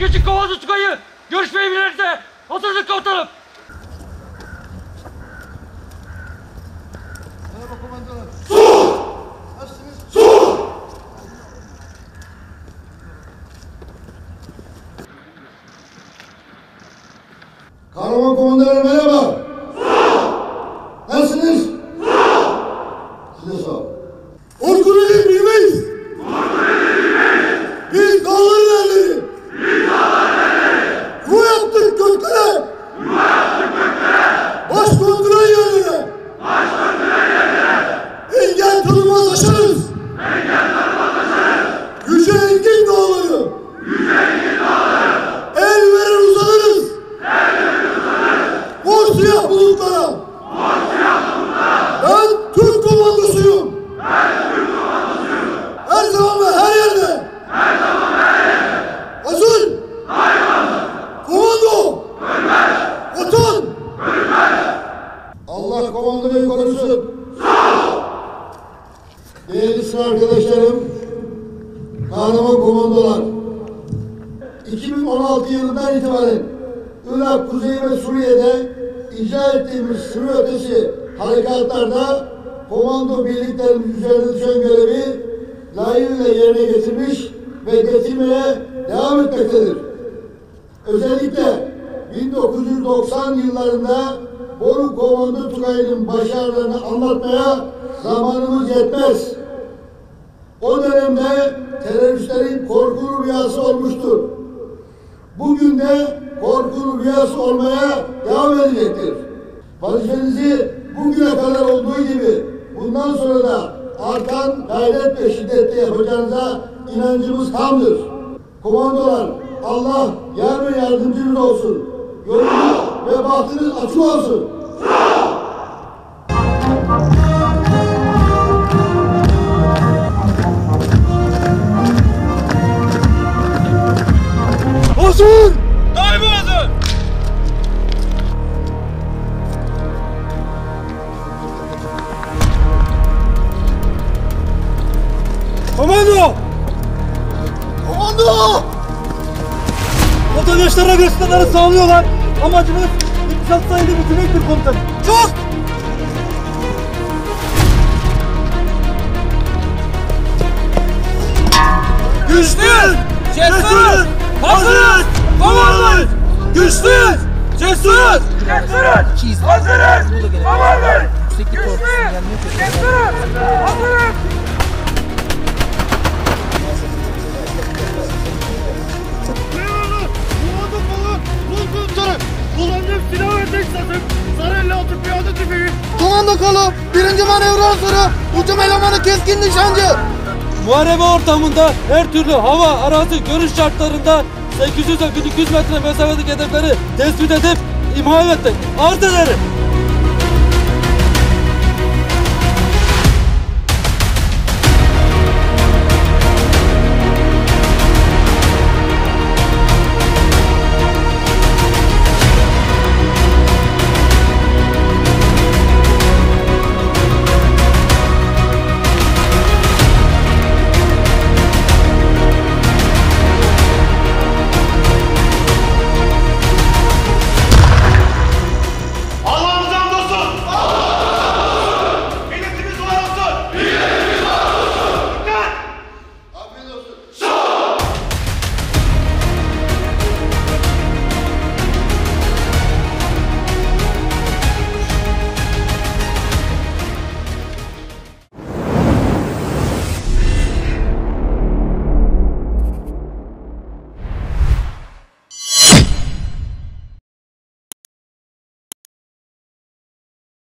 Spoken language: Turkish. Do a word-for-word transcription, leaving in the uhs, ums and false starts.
Küçük Kovazlı Tugay'ı görüşmeyi bilirse oturduk komutanım. Merhaba komandanım. Sus! Nasılsınız? Sus! Kahraman komandanım merhaba. Sus! Nasılsınız? Sus! Size sağ olun. Orkun'u değil bilmeyiz. Biz dağların erleri. Biz dağların erleri. Yuva yaptık göklere. Yuva yaptık göklere. Baş konduran yerlere. Baş konduran yerlere. Engel tanımaz aşarız. Engel tanımaz aşarız. Yüce engin dağları. Yüce engin dağları. El verir uzanırız. El verir uzanırız. Mor siyah bulutlara. Mor siyah bulutlara. Ben Türk komandosuyum. Ben Türk komandosuyum. Her zaman ve her yerde. Her zaman ve her yerde. Hazır. Daima. Komando. Ölmez. Vatan. Ölmez. Allah komandoyu korusun. Sağ ol. Değerli sıra arkadaşlarım, kahraman komandolar, iki bin on altı yılından itibaren Irak, Kuzey ve Suriye'de icra ettiğimiz sınır ötesi harekatlarda komando birliklerimiz üzerine düşen görevi layığıyla yerine getirmiş ve getirmeye devam etmektedir. Özellikle bin dokuz yüz doksan yıllarında Bolu Komando Tugayı'nın başarılarını anlatmaya zamanımız yetmez. O dönemde teröristlerin korkulu rüyası olmuştur. Bugün de korkulu rüyası olmaya devam edecektir. Vazifenizi bugüne kadar olduğu gibi bundan sonra da artan gayret ve şiddetle yapacağınıza inancımız tamdır. Komandolar, Allah yar ve yardımcınız olsun. Yolunuz ve bahtınız açık olsun. Hazır! Daima hazır! Komando! Komando! Vatandaşlara ve sınırları sağlıyorlar. Amacımız iktisat sayılı bitirmektir komutanım. Çok! Güçlüyüz! Cesuruz! Hazırız! Komandayız! Güçlüyüz! Cesuruz! Cesuruz! Hazırız! Komandayız! Güçlüyüz! Cesuruz! Hazırız! Komando kolu, Bul komutanım. Kullandığım silah ve tek satım. Sarı elli altı piyade tüfeği. Komando kolu, birinci manevradan sonra hücum elemanı keskin nişancı. Muharebe ortamında her türlü hava, arazi, görüş şartlarında sekiz yüz ve bin iki yüz metre mesafedeki hedefleri tespit edip imha ettik. Arz ederim.